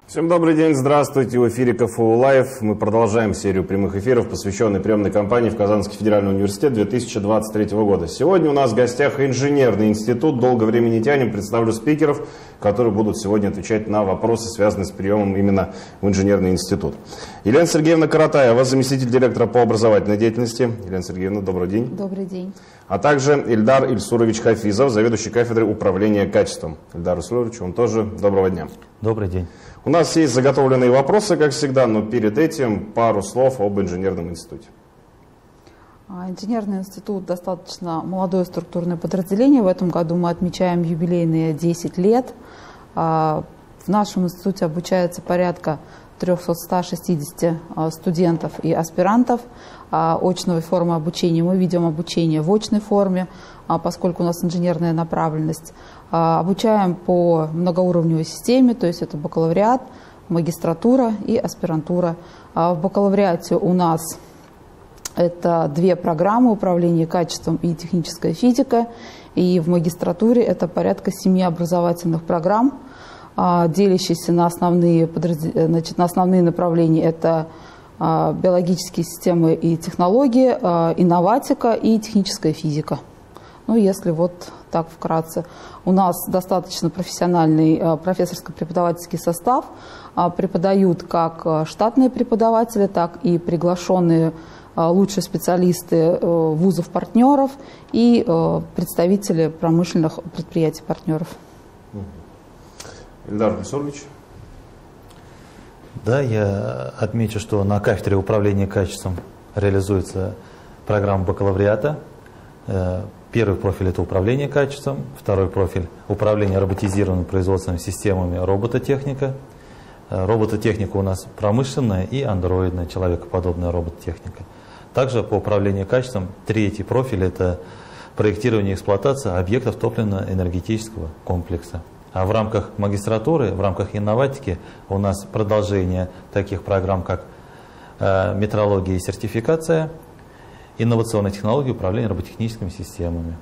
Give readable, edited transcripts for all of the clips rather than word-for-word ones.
Всем добрый день, здравствуйте, в эфире КФУ Лайв. Мы продолжаем серию прямых эфиров, посвященной приемной кампании в Казанский федеральный университет 2023 года. Сегодня у нас в гостях инженерный институт. Долго времени не тянем, представлю спикеров, которые будут сегодня отвечать на вопросы, связанные с приемом именно в инженерный институт. Елена Сергеевна Каратаева, заместитель директора по образовательной деятельности. Елена Сергеевна, добрый день. Добрый день. А также Ильдар Ильсурович Хафизов, заведующий кафедрой управления качеством. Ильдар Ильсурович, вам тоже доброго дня. Добрый день. У нас есть заготовленные вопросы, как всегда, но перед этим пару слов об инженерном институте. Инженерный институт достаточно молодое структурное подразделение. В этом году мы отмечаем юбилейные 10 лет. В нашем институте обучается порядка 360 студентов и аспирантов очной формы обучения. Мы ведем обучение в очной форме, поскольку у нас инженерная направленность. Обучаем по многоуровневой системе, то есть это бакалавриат, магистратура и аспирантура. В бакалавриате у нас это 2 программы: управление качеством и техническая физика. И в магистратуре это порядка 7 образовательных программ, делящиеся на основные направления. Это биологические системы и технологии, инноватика и техническая физика. Ну, если вот так вкратце. У нас достаточно профессиональный профессорско-преподавательский состав. Преподают как штатные преподаватели, так и приглашенные лучшие специалисты вузов-партнеров и представители промышленных предприятий-партнеров. Ильдар Ильсурович. Да, я отмечу, что на кафедре управления качеством реализуется программа бакалавриата. Первый профиль – это управление качеством, второй профиль – управление роботизированными производственными системами, робототехника. Робототехника у нас промышленная и андроидная, человекоподобная робототехника. Также по управлению качеством третий профиль – это проектирование и эксплуатация объектов топливно-энергетического комплекса. А в рамках магистратуры, в рамках инноватики у нас продолжение таких программ, как метрология и сертификация, инновационные технологии управления роботехническими системами.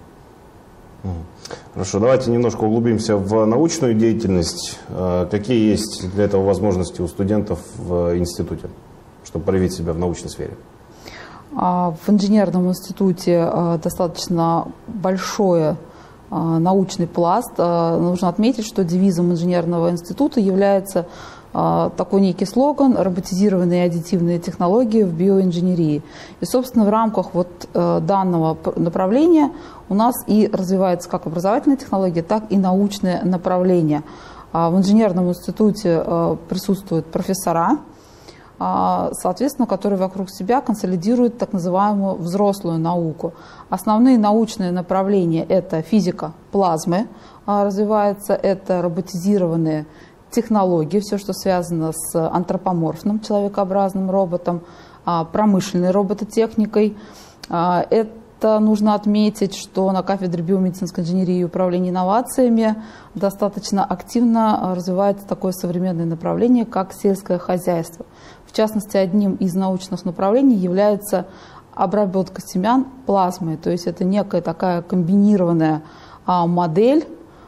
Хорошо, давайте немножко углубимся в научную деятельность. Какие есть для этого возможности у студентов в институте, чтобы проявить себя в научной сфере? В инженерном институте достаточно большой научный пласт. Нужно отметить, что девизом инженерного института является такой некий слоган: роботизированные и аддитивные технологии в биоинженерии. И, собственно, в рамках вот данного направления у нас и развивается как образовательная технология, так и научное направление. В инженерном институте присутствуют профессора, соответственно, которые вокруг себя консолидируют так называемую взрослую науку. Основные научные направления – это физика плазмы развивается, это роботизированные технологии, все, что связано с антропоморфным человекообразным роботом, промышленной робототехникой. Это нужно отметить, что на кафедре биомедицинской инженерии и управления инновациями достаточно активно развивается такое современное направление, как сельское хозяйство. В частности, одним из научных направлений является обработка семян плазмой, то есть это некая такая комбинированная модель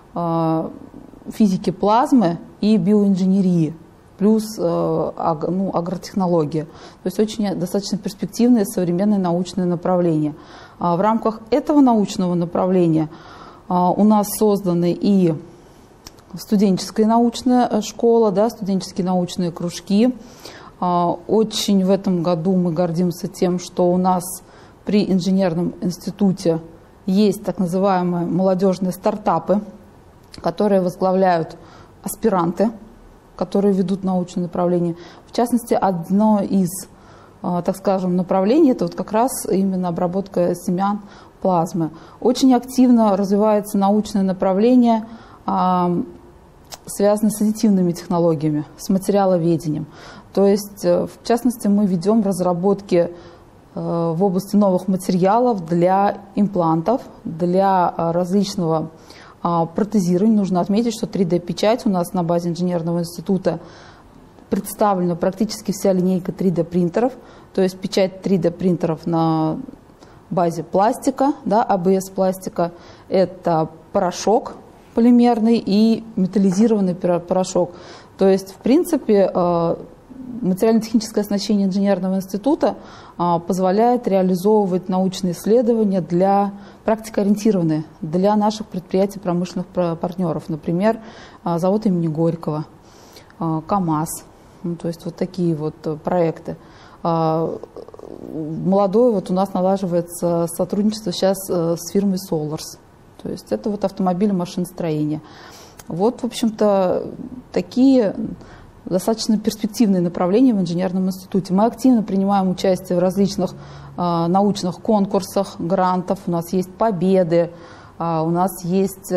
физики плазмы и биоинженерии, плюс агротехнология. То есть очень достаточно перспективное современное научное направление. В рамках этого научного направления у нас созданы и студенческая научная школа, да, студенческие научные кружки. Очень в этом году мы гордимся тем, что у нас при инженерном институте есть так называемые молодежные стартапы, которые возглавляют аспиранты, которые ведут научное направление. В частности, одно из, так скажем, направлений – это вот как раз именно обработка семян плазмы. Очень активно развивается научное направление, связанное с аддитивными технологиями, с материаловедением. То есть, в частности, мы ведем разработки в области новых материалов для имплантов, для различного протезирования. Нужно отметить, что 3D-печать у нас на базе инженерного института представлена практически вся линейка 3D-принтеров, то есть печать 3D-принтеров на базе пластика, да, АБС-пластика. Это порошок полимерный и металлизированный порошок. То есть, в принципе, материально-техническое оснащение инженерного института позволяет реализовывать научные исследования практикоориентированные для наших предприятий, промышленных партнеров. Например, завод имени Горького, КАМАЗ, то есть вот такие вот проекты. Молодое вот у нас налаживается сотрудничество сейчас с фирмой Solars. То есть это вот автомобили, машиностроение. Вот, в общем-то, такие достаточно перспективные направления в инженерном институте. Мы активно принимаем участие в различных научных конкурсах, грантов. У нас есть победы, у нас есть...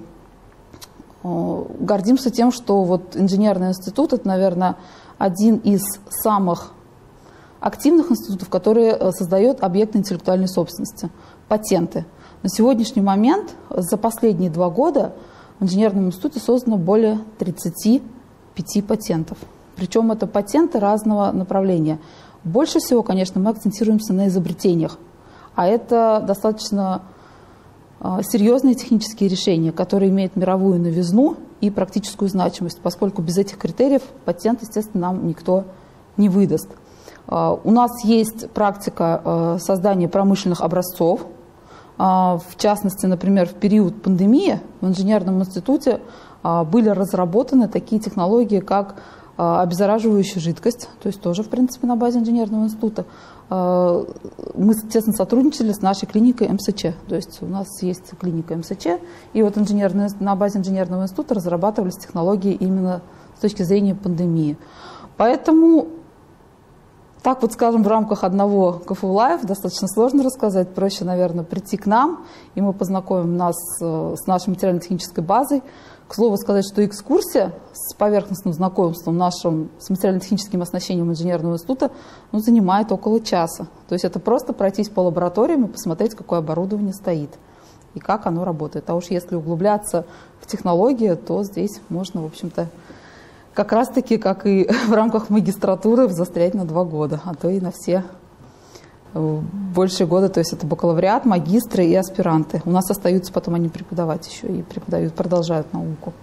Гордимся тем, что вот инженерный институт – это, наверное, один из самых активных институтов, который создает объекты интеллектуальной собственности, патенты. На сегодняшний момент, за последние 2 года, в инженерном институте создано более 35 патентов. Причем это патенты разного направления. Больше всего, конечно, мы акцентируемся на изобретениях. А это достаточно серьезные технические решения, которые имеют мировую новизну и практическую значимость, поскольку без этих критериев патент, естественно, нам никто не выдаст. У нас есть практика создания промышленных образцов. В частности, например, в период пандемии в инженерном институте были разработаны такие технологии, как обеззараживающая жидкость, то есть тоже, в принципе, на базе инженерного института. Мы, естественно, сотрудничали с нашей клиникой МСЧ. То есть у нас есть клиника МСЧ, и вот на базе инженерного института разрабатывались технологии именно с точки зрения пандемии. Поэтому, так вот, скажем, в рамках одного КФУ Лайф достаточно сложно рассказать. Проще, наверное, прийти к нам, и мы познакомим нас с нашей материально-технической базой. К слову сказать, что экскурсия с поверхностным знакомством нашим с материально-техническим оснащением инженерного института занимает около часа. То есть это просто пройтись по лабораториям и посмотреть, какое оборудование стоит и как оно работает. А уж если углубляться в технологии, то здесь можно, в общем-то, как раз-таки, как и в рамках магистратуры, застрять на 2 года, а то и на все большие годы. То есть это бакалавриат, магистры и аспиранты. У нас остаются потом они преподавать еще и преподают, продолжают науку.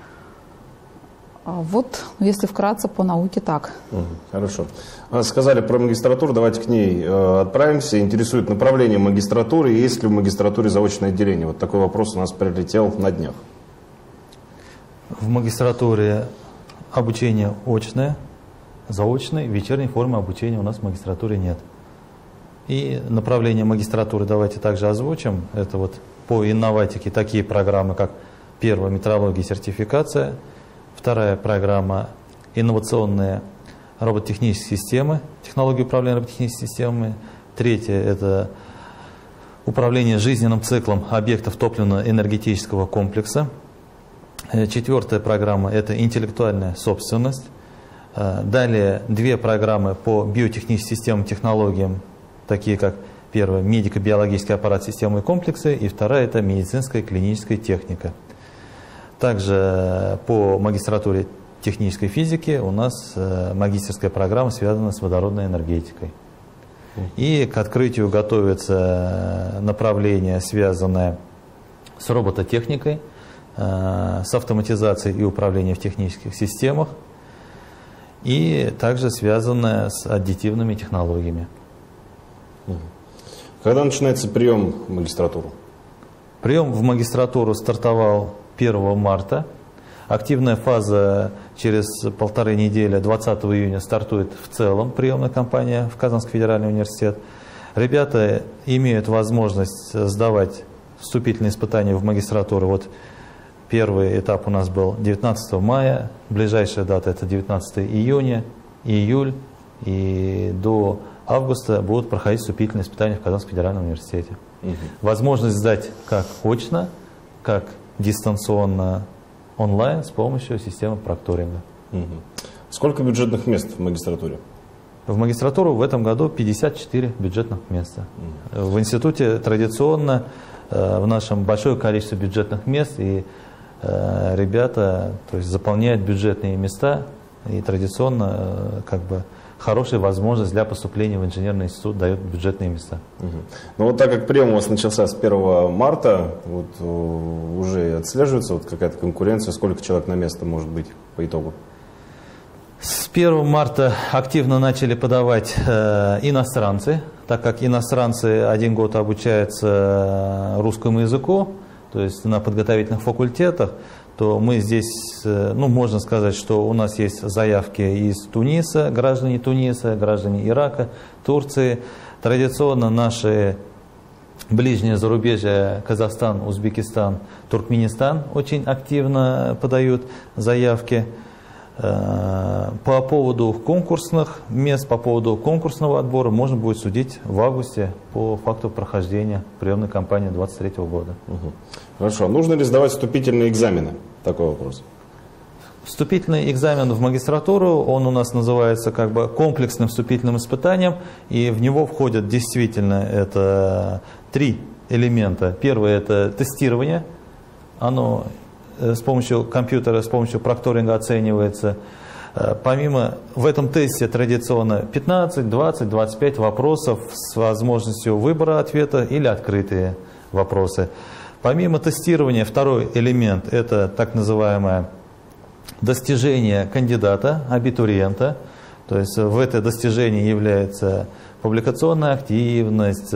Вот, если вкратце по науке, так. Хорошо. Сказали про магистратуру, давайте к ней отправимся. Интересует направление магистратуры, есть ли в магистратуре заочное отделение? Вот такой вопрос у нас прилетел на днях. В магистратуре обучение очное, заочное, вечерней формы обучения у нас в магистратуре нет. И направление магистратуры давайте также озвучим. Это вот по инноватике такие программы, как первая метрология и сертификация, вторая программа инновационные робототехнические системы, технологии управления робототехническими системами, третья это управление жизненным циклом объектов топливно-энергетического комплекса, четвертая программа это интеллектуальная собственность, далее 2 программы по биотехническим системам, технологиям, такие как первая медико-биологический аппарат, системы и комплексы, и вторая это медицинская клиническая техника. Также по магистратуре технической физики у нас магистерская программа связана с водородной энергетикой. И к открытию готовится направление, связанное с робототехникой, с автоматизацией и управлением в технических системах, и также связанное с аддитивными технологиями. Когда начинается прием в магистратуру? Прием в магистратуру стартовал 1 марта. Активная фаза через 1,5 недели, 20 июня, стартует в целом приемная кампания в Казанский федеральный университет. Ребята имеют возможность сдавать вступительные испытания в магистратуру. Вот первый этап у нас был 19 мая, ближайшая дата это 19 июня, июль, и до августа будут проходить вступительные испытания в Казанском федеральном университете. Возможность сдать как очно, как дистанционно онлайн с помощью системы прокторинга. Сколько бюджетных мест в магистратуре? В магистратуру в этом году 54 бюджетных места. В институте традиционно в нашем большое количество бюджетных мест, и ребята, то есть, заполняют бюджетные места, и традиционно хорошая возможность для поступления в инженерный институт дает бюджетные места. Ну вот так как прием у вас начался с 1 марта, вот, уже отслеживается вот какая-то конкуренция, сколько человек на место может быть по итогу? С 1 марта активно начали подавать иностранцы, так как иностранцы 1 год обучаются русскому языку, то есть на подготовительных факультетах, то мы здесь, ну, можно сказать, что у нас есть заявки из Туниса, граждане Ирака, Турции. Традиционно наши ближние зарубежья, Казахстан, Узбекистан, Туркменистан очень активно подают заявки. По поводу конкурсных мест, по поводу конкурсного отбора можно будет судить в августе по факту прохождения приемной кампании 2023 года. Хорошо. Нужно ли сдавать вступительные экзамены? Такой вопрос. Вступительный экзамен в магистратуру, он у нас называется как бы комплексным вступительным испытанием, и в него входят действительно это 3 элемента. Первое – это тестирование, оно с помощью компьютера, с помощью прокторинга оценивается. Помимо, в этом тесте традиционно 15, 20, 25 вопросов с возможностью выбора ответа или открытые вопросы. Помимо тестирования, второй элемент – это так называемое достижение кандидата, абитуриента. То есть в это достижение является публикационная активность,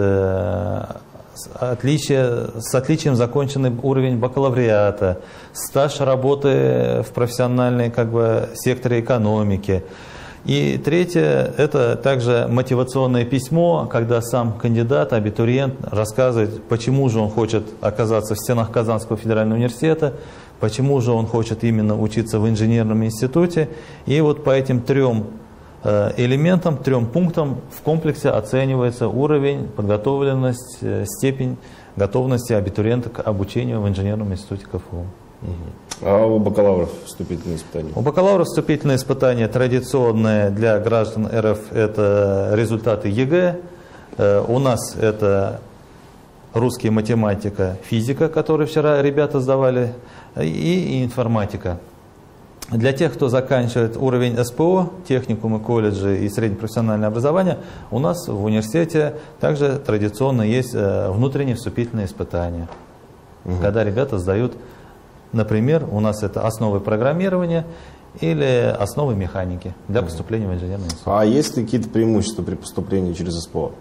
с отличием законченный уровень бакалавриата, стаж работы в профессиональной как бы секторе экономики. И третье – это также мотивационное письмо, когда сам кандидат, абитуриент рассказывает, почему же он хочет оказаться в стенах Казанского федерального университета, почему же он хочет именно учиться в инженерном институте. И вот по этим 3 элементам, 3 пунктам в комплексе оценивается уровень, подготовленность, степень готовности абитуриента к обучению в инженерном институте КФУ. А у бакалавров вступительные испытания? У бакалавров вступительные испытания традиционные для граждан РФ – это результаты ЕГЭ. У нас это русский, математика, физика, которые вчера ребята сдавали, и информатика. Для тех, кто заканчивает уровень СПО, техникумы, колледжи и среднепрофессиональное образование, у нас в университете также традиционно есть внутренние вступительные испытания. Когда ребята сдают, например, у нас это основы программирования или основы механики для поступления в инженерный институт. А есть ли какие-то преимущества при поступлении через СПО?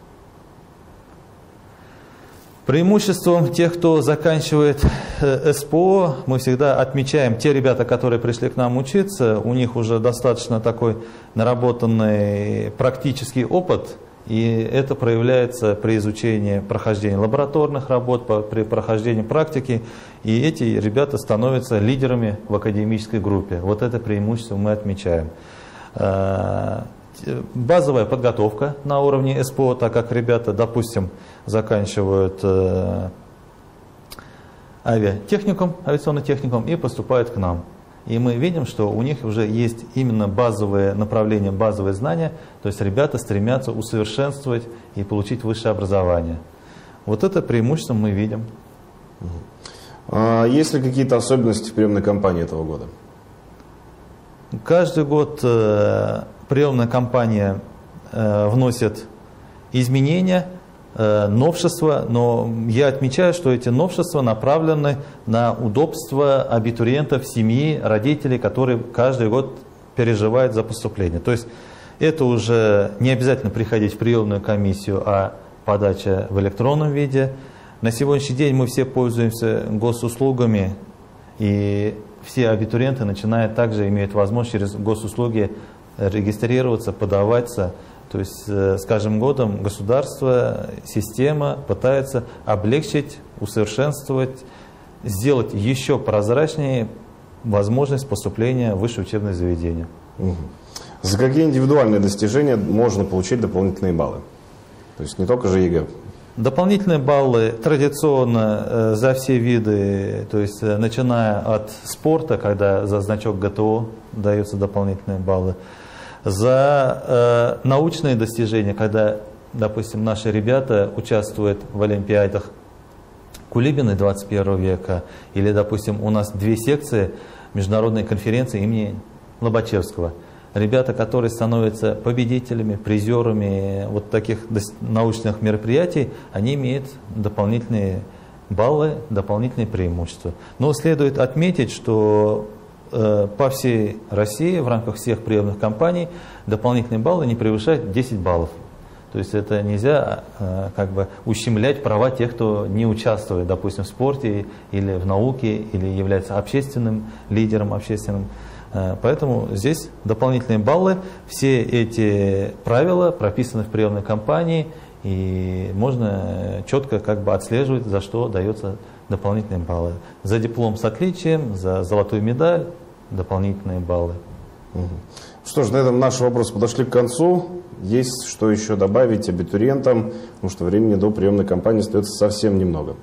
Преимуществом тех, кто заканчивает СПО, мы всегда отмечаем, те ребята, которые пришли к нам учиться, у них уже достаточно такой наработанный практический опыт, и это проявляется при изучении прохождения лабораторных работ, при прохождении практики, и эти ребята становятся лидерами в академической группе. Вот это преимущество мы отмечаем. Базовая подготовка на уровне СПО, так как ребята, допустим, заканчивают авиатехникум, авиационный техникум и поступают к нам. И мы видим, что у них уже есть именно базовые направления, базовые знания, то есть ребята стремятся усовершенствовать и получить высшее образование. Вот это преимущество мы видим. А есть ли какие-то особенности в приемной кампании этого года? Каждый год приемная кампания вносит изменения, новшества, но я отмечаю, что эти новшества направлены на удобство абитуриентов, семьи, родителей, которые каждый год переживают за поступление. То есть это уже не обязательно приходить в приемную комиссию, а подача в электронном виде. На сегодняшний день мы все пользуемся госуслугами, и все абитуриенты начинают также иметь возможность через госуслуги регистрироваться, подаваться. То есть с каждым годом государство, система пытается облегчить, усовершенствовать, сделать еще прозрачнее возможность поступления в высшее учебное заведение. За какие индивидуальные достижения можно получить дополнительные баллы? То есть не только же ЕГЭ. Дополнительные баллы традиционно за все виды, то есть начиная от спорта, когда за значок ГТО даются дополнительные баллы, за научные достижения, когда, допустим, наши ребята участвуют в олимпиадах Кулибиной 21 века, или, допустим, у нас 2 секции международной конференции имени Лобачевского. Ребята, которые становятся победителями, призерами вот таких научных мероприятий, они имеют дополнительные баллы, дополнительные преимущества. Но следует отметить, что по всей России в рамках всех приемных кампаний дополнительные баллы не превышают 10 баллов. То есть это нельзя ущемлять права тех, кто не участвует, допустим, в спорте или в науке, или является общественным лидером общественным. Поэтому здесь дополнительные баллы, все эти правила прописаны в приемной кампании, и можно четко отслеживать, за что дается дополнительные баллы. За диплом с отличием, за золотую медаль дополнительные баллы. Что ж, на этом наши вопросы подошли к концу. Есть что еще добавить абитуриентам, потому что времени до приемной кампании остается совсем немного.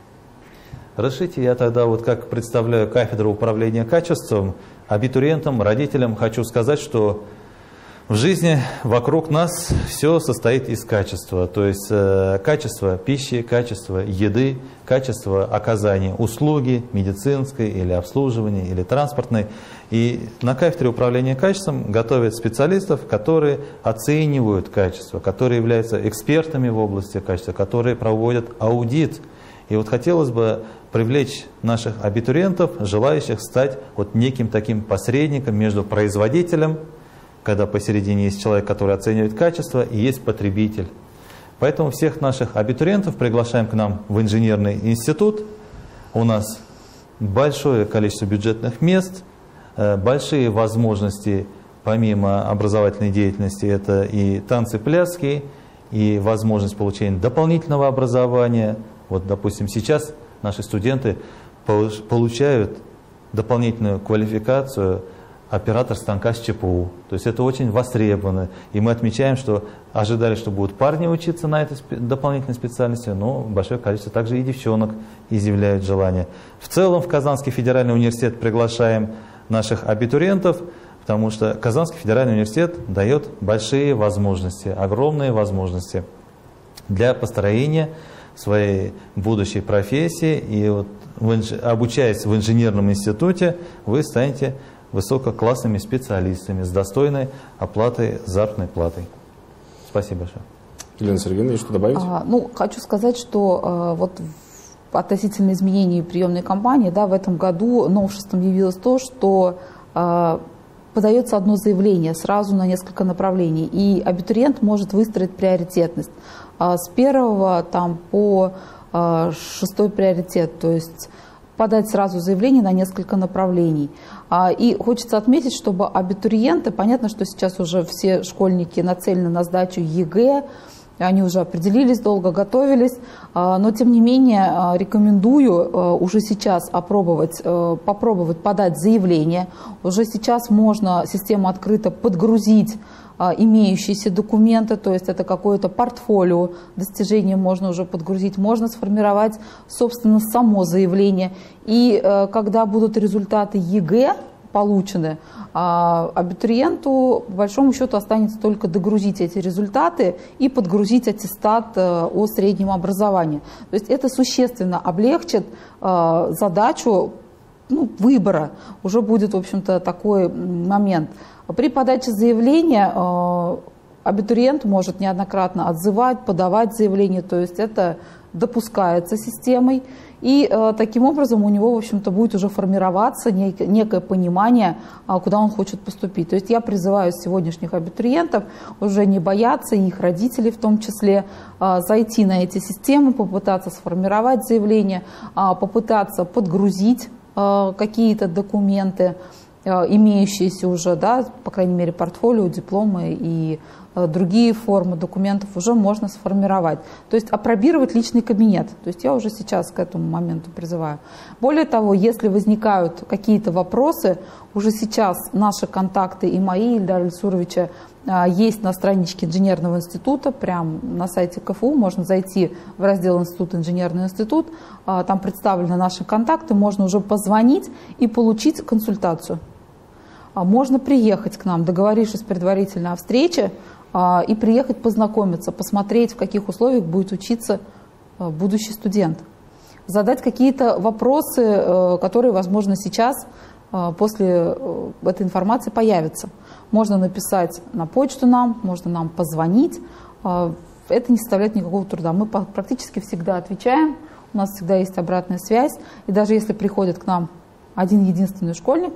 Разрешите, я тогда как представляю кафедру управления качеством, абитуриентам, родителям хочу сказать, что в жизни вокруг нас все состоит из качества. То есть качество пищи, качество еды, качество оказания услуги медицинской или обслуживания, или транспортной. И на кафедре управления качеством готовят специалистов, которые оценивают качество, которые являются экспертами в области качества, которые проводят аудит. И хотелось бы привлечь наших абитуриентов, желающих стать неким таким посредником между производителем, когда посередине есть человек, который оценивает качество, и есть потребитель. Поэтому всех наших абитуриентов приглашаем к нам в инженерный институт. У нас большое количество бюджетных мест, большие возможности, помимо образовательной деятельности, это и танцы, пляски, и возможность получения дополнительного образования. Допустим, сейчас наши студенты получают дополнительную квалификацию оператор станка с ЧПУ. То есть это очень востребовано. И мы отмечаем, что ожидали, что будут парни учиться на этой дополнительной специальности, но большое количество также и девчонок изъявляют желание. В целом в Казанский федеральный университет приглашаем наших абитуриентов, потому что Казанский федеральный университет дает большие возможности, огромные возможности для построения своей будущей профессии. И обучаясь в инженерном институте, вы станете высококлассными специалистами с достойной оплатой, заработной платой. Спасибо большое. Елена Сергеевна, что добавить? Хочу сказать, что относительно изменений приемной кампании, в этом году новшеством явилось то, что подается одно заявление сразу на несколько направлений, и абитуриент может выстроить приоритетность с 1 по 6 приоритет, то есть подать сразу заявление на несколько направлений. И хочется отметить, чтобы абитуриенты, понятно, что сейчас уже все школьники нацелены на сдачу ЕГЭ, они уже определились, долго готовились, но тем не менее рекомендую уже сейчас попробовать подать заявление. Уже сейчас можно систему открыто подгрузить имеющиеся документы, то есть это какое-то портфолио достижений можно уже подгрузить, можно сформировать, собственно, само заявление. И когда будут результаты ЕГЭ получены, абитуриенту, по большому счету, останется только догрузить эти результаты и подгрузить аттестат о среднем образовании. То есть это существенно облегчит задачу выбора. Уже будет, в общем-то, такой момент. При подаче заявления абитуриент может неоднократно отзывать, подавать заявление, то есть это допускается системой. И таким образом у него, в общем-то, будет уже формироваться некое понимание, куда он хочет поступить. То есть я призываю сегодняшних абитуриентов уже не бояться, и их родителей в том числе, зайти на эти системы, попытаться сформировать заявление, попытаться подгрузить какие-то документы, имеющиеся уже, по крайней мере, портфолио, дипломы и другие формы документов уже можно сформировать. То есть апробировать личный кабинет. То есть я уже сейчас к этому моменту призываю. Более того, если возникают какие-то вопросы, уже сейчас наши контакты и мои, Ильдара Ильсуровича, есть на страничке инженерного института, прямо на сайте КФУ, можно зайти в раздел «Институт, инженерный институт», там представлены наши контакты, можно уже позвонить и получить консультацию. Можно приехать к нам, договорившись предварительно о встрече, и приехать познакомиться, посмотреть, в каких условиях будет учиться будущий студент. Задать какие-то вопросы, которые, возможно, сейчас после этой информации появятся. Можно написать на почту нам, можно нам позвонить. Это не составляет никакого труда. Мы практически всегда отвечаем, у нас всегда есть обратная связь. И даже если приходит к нам один-единственный школьник,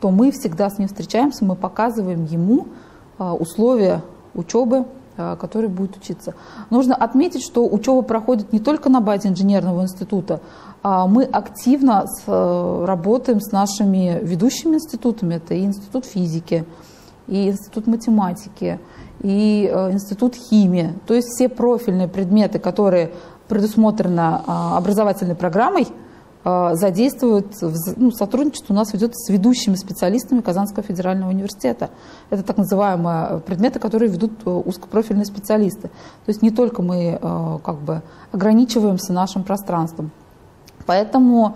то мы всегда с ним встречаемся, мы показываем ему условия учебы, который будет учиться. Нужно отметить, что учеба проходит не только на базе инженерного института, мы активно работаем с нашими ведущими институтами. Это и институт физики, и институт математики, и институт химии. То есть все профильные предметы, которые предусмотрены образовательной программой, задействуют, сотрудничество у нас ведет с ведущими специалистами Казанского федерального университета. Это так называемые предметы, которые ведут узкопрофильные специалисты. То есть не только мы ограничиваемся нашим пространством. Поэтому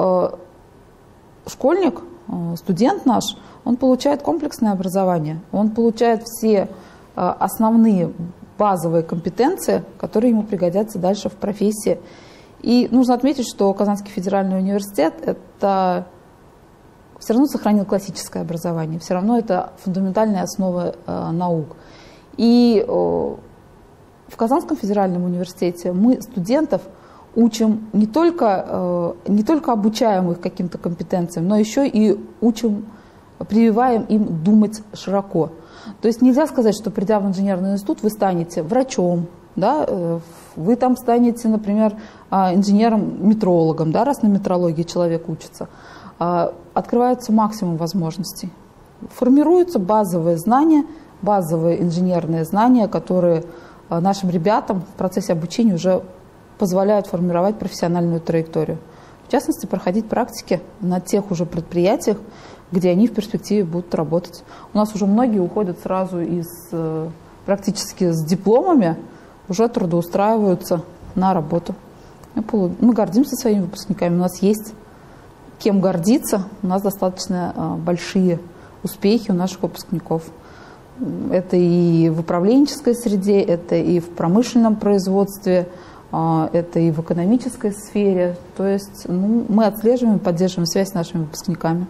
школьник, студент наш, он получает комплексное образование, он получает все основные базовые компетенции, которые ему пригодятся дальше в профессии. И нужно отметить, что Казанский федеральный университет это все равно сохранил классическое образование, все равно это фундаментальная основа наук. И в Казанском федеральном университете мы студентов учим не только обучаем их каким-то компетенциям, но еще и учим, прививаем им думать широко. То есть нельзя сказать, что придя в инженерный институт, вы станете врачом, да, вы там станете, например, инженером-метрологом, да, раз на метрологии человек учится. Открывается максимум возможностей. Формируются базовые знания, базовые инженерные знания, которые нашим ребятам в процессе обучения уже позволяют формировать профессиональную траекторию. В частности, проходить практики на тех уже предприятиях, где они в перспективе будут работать. У нас уже многие уходят сразу практически с дипломами, уже трудоустраиваются на работу. Мы гордимся своими выпускниками, у нас есть кем гордиться, у нас достаточно большие успехи у наших выпускников. Это и в управленческой среде, это и в промышленном производстве, это и в экономической сфере. То есть мы отслеживаем, поддерживаем связь с нашими выпускниками.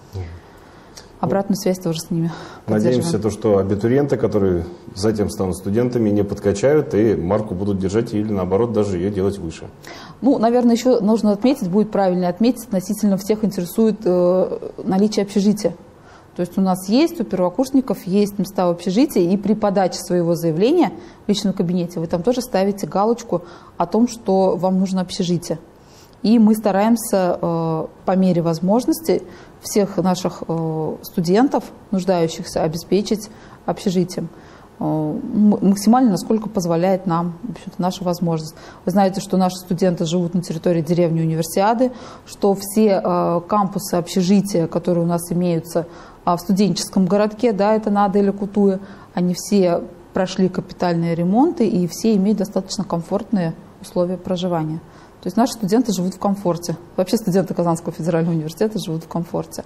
Обратную связь тоже с ними. Надеемся, что абитуриенты, которые затем станут студентами, не подкачают и марку будут держать или, наоборот, даже ее делать выше. Наверное, еще нужно отметить, будет правильно отметить, относительно всех интересует наличие общежития. То есть у нас есть, у первокурсников есть места в общежитии, и при подаче своего заявления в личном кабинете вы там тоже ставите галочку о том, что вам нужно общежитие. И мы стараемся по мере возможности всех наших студентов, нуждающихся, обеспечить общежитием. Максимально, насколько позволяет нам наша возможность. Вы знаете, что наши студенты живут на территории деревни Универсиады, что все кампусы, общежития, которые у нас имеются в студенческом городке, да, это Нада или Кутуя, они все прошли капитальные ремонты и все имеют достаточно комфортные условия проживания. То есть наши студенты живут в комфорте. Вообще студенты Казанского федерального университета живут в комфорте.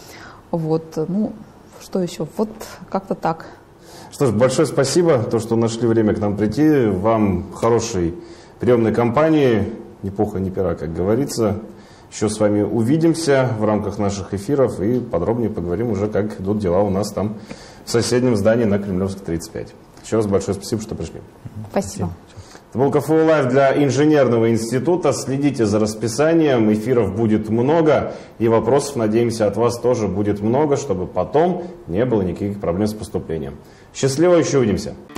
Что еще? Вот как-то так. Что ж, большое спасибо, что нашли время к нам прийти. Вам хорошей приемной кампании. Ни пуха, ни пера, как говорится. Еще с вами увидимся в рамках наших эфиров и подробнее поговорим уже, как идут дела у нас там в соседнем здании на Кремлевской 35. Еще раз большое спасибо, что пришли. Спасибо. Это был КФУ Лайв для инженерного института. Следите за расписанием, эфиров будет много, и вопросов, надеемся, от вас тоже будет много, чтобы потом не было никаких проблем с поступлением. Счастливо, еще увидимся.